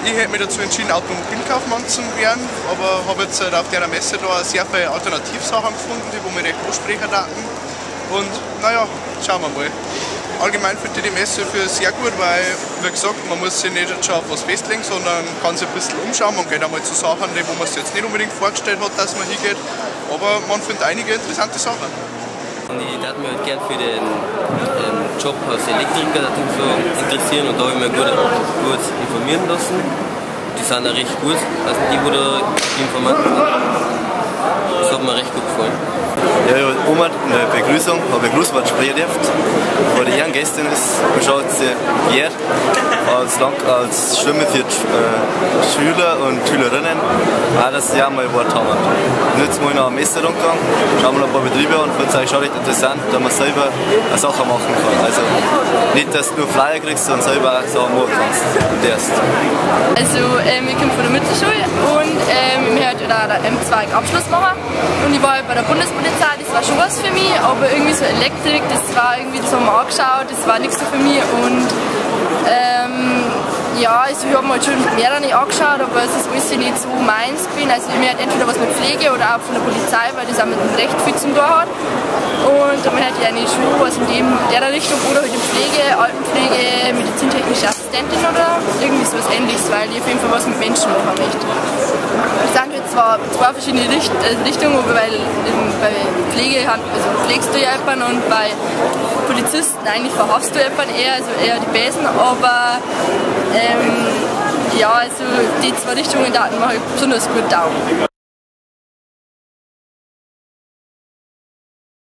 Ich hätte mich dazu entschieden, Automobilkaufmann zu werden, aber habe jetzt auf der Messe da sehr viele Alternativsachen gefunden, die mich recht ansprechen hatten. Und naja, schauen wir mal. Allgemein finde ich die Messe für sehr gut, weil, wie gesagt, man muss sich nicht schon auf was festlegen, sondern kann sich ein bisschen umschauen. Man geht einmal zu Sachen, wo man sich jetzt nicht unbedingt vorgestellt hat, dass man hingeht. Aber man findet einige interessante Sachen. Ich würde mich halt gerne für den Job als Elektriker so interessieren und da habe ich mich gut informieren lassen. Die sind auch recht gut, also die Informanten sind. Das hat mir recht gut gefallen. Ja, ich habe Oma eine Begrüßung, habe ein Grußwort sprechen dürfen. Vor der gestern ist, man schaut sie hier als Stimme für die Schüler und Schülerinnen, auch dass sie auch mal ein Wort haben. Und jetzt mal nach dem Messe rumgegangen, schauen wir noch ein paar Betriebe an und finde es eigentlich schon recht interessant, dass man selber eine Sache machen kann. Also nicht, dass du nur Flyer kriegst, sondern selber auch Sachen machen kannst. Also ich komme von der Mittelschule und wir heute im Zweig Abschluss machen. Und ich war halt bei der Bundespolizei, das war schon was für mich, aber irgendwie so Elektrik, das war irgendwie, das haben wir angeschaut, das war nichts so für mich. Und ja, also ich habe mir halt schon mehrere angeschaut, aber es ist alles nicht so meins gewesen. Also ich habe entweder was mit Pflege oder auch von der Polizei, weil das auch mit dem Recht viel zu tun hat. Und dann hätte ich eigentlich schon was in der Richtung oder halt in Pflege, Altenpflege, medizintechnische Assistentin oder irgendwie sowas Ähnliches, weil ich auf jeden Fall was mit Menschen machen möchte. Es sind halt zwar zwei verschiedene Richtungen, weil bei Pflege pflegst du ja jemanden und bei Polizisten eigentlich verhaftst du jemanden eher, also eher die Besen, aber ja, also die zwei Richtungen da hatten wir halt besonders gut da.